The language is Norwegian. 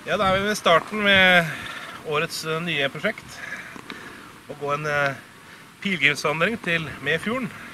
Ja, da er vi ved starten med årets nye prosjekt. Å gå en pilegrimsvandring til Mefjorden.